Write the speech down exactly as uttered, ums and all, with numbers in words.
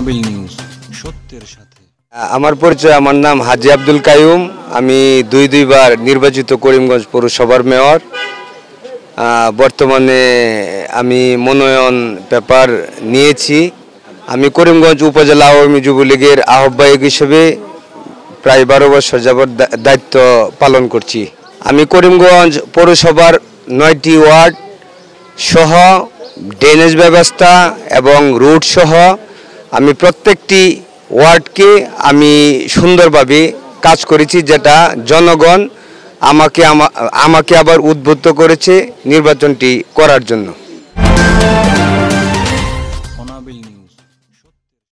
Nabil news, সত্যের সাথে। আমার পরিচয়, আমার নাম হাজি আব্দুল কাইয়ুম। আমি দুই দুইবার নির্বাচিত করিমগঞ্জ পৌরসভার মেয়র। বর্তমানে আমি মনোনয়ন পেপার নিয়েছি। আমি করিমগঞ্জ উপজেলা আওয়ামী যুবলীগের আহ্বায়ক হিসেবে প্রায় বারো বছর যাবৎ দায়িত্ব পালন করছি। আমি করিমগঞ্জ পৌরসভার নয়টি ওয়ার্ড সহ ড্রেনেজ ব্যবস্থা এবং রুট সহ আমি প্রত্যেকটি ওয়ার্ডকে আমি সুন্দরভাবে কাজ করেছি, যেটা জনগণ আমাকে আমাকে আবার উদ্বুদ্ধ করেছে নির্বাচনটি করার জন্য।